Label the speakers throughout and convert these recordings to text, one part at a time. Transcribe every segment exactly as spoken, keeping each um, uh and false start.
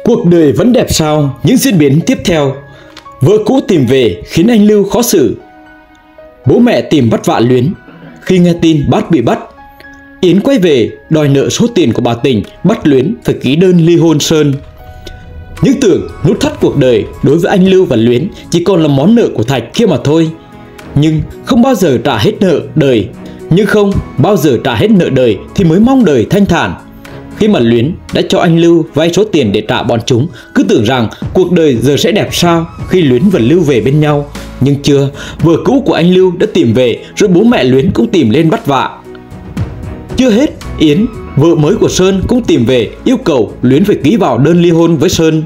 Speaker 1: Cuộc đời vẫn đẹp sao? Những diễn biến tiếp theo. Vợ cũ tìm về khiến anh Lưu khó xử. Bố mẹ tìm bắt vạ Luyến. Khi nghe tin Bát bị bắt, Yến quay về đòi nợ số tiền của bà Tình, bắt Luyến phải ký đơn ly hôn Sơn. Những tưởng nút thắt cuộc đời đối với anh Lưu và Luyến chỉ còn là món nợ của Thạch kia mà thôi. Nhưng không bao giờ trả hết nợ đời. Nhưng không bao giờ trả hết nợ đời thì mới mong đời thanh thản. Khi mà Luyến đã cho anh Lưu vay số tiền để trả bọn chúng, cứ tưởng rằng cuộc đời giờ sẽ đẹp sao khi Luyến và Lưu về bên nhau. Nhưng chưa, vợ cũ của anh Lưu đã tìm về, rồi bố mẹ Luyến cũng tìm lên bắt vạ. Chưa hết, Yến, vợ mới của Sơn cũng tìm về yêu cầu Luyến phải ký vào đơn ly hôn với Sơn.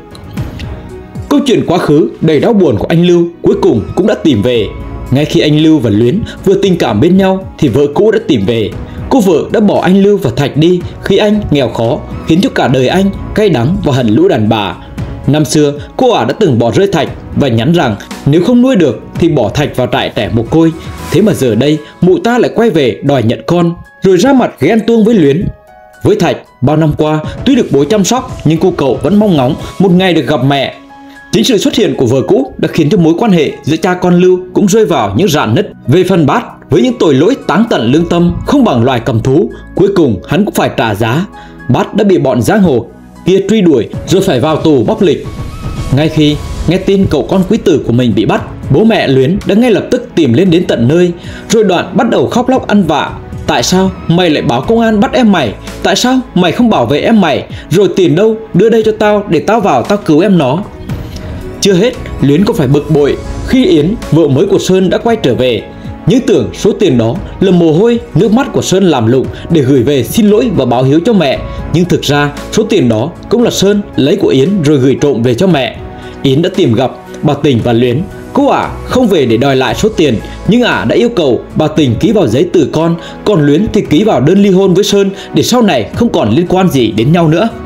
Speaker 1: Câu chuyện quá khứ đầy đau buồn của anh Lưu cuối cùng cũng đã tìm về. Ngay khi anh Lưu và Luyến vừa tình cảm bên nhau thì vợ cũ đã tìm về. Cô vợ đã bỏ anh Lưu và Thạch đi khi anh nghèo khó, khiến cho cả đời anh cay đắng và hận lũ đàn bà. Năm xưa, cô ả đã từng bỏ rơi Thạch và nhắn rằng nếu không nuôi được thì bỏ Thạch vào trại trẻ mồ côi. Thế mà giờ đây, mụ ta lại quay về đòi nhận con, rồi ra mặt ghen tuông với Luyến. Với Thạch, bao năm qua, tuy được bố chăm sóc nhưng cô cậu vẫn mong ngóng một ngày được gặp mẹ. Chính sự xuất hiện của vợ cũ đã khiến cho mối quan hệ giữa cha con Lưu cũng rơi vào những rạn nứt. Về phần Bát, với những tội lỗi táng tận lương tâm không bằng loài cầm thú, cuối cùng hắn cũng phải trả giá. Bát đã bị bọn giang hồ kia truy đuổi rồi phải vào tù bóc lịch. Ngay khi nghe tin cậu con quý tử của mình bị bắt, bố mẹ Luyến đã ngay lập tức tìm lên đến tận nơi, rồi Đoạn bắt đầu khóc lóc ăn vạ. Tại sao mày lại báo công an bắt em mày? Tại sao mày không bảo vệ em mày? Rồi tiền đâu, đưa đây cho tao để tao vào tao cứu em nó. Chưa hết, Luyến có phải bực bội khi Yến, vợ mới của Sơn đã quay trở về. Nhưng tưởng số tiền đó là mồ hôi, nước mắt của Sơn làm lụng để gửi về xin lỗi và báo hiếu cho mẹ. Nhưng thực ra số tiền đó cũng là Sơn lấy của Yến rồi gửi trộm về cho mẹ. Yến đã tìm gặp bà Tình và Luyến. Cô ả không về để đòi lại số tiền, nhưng ả đã yêu cầu bà Tình ký vào giấy từ con, còn Luyến thì ký vào đơn ly hôn với Sơn để sau này không còn liên quan gì đến nhau nữa.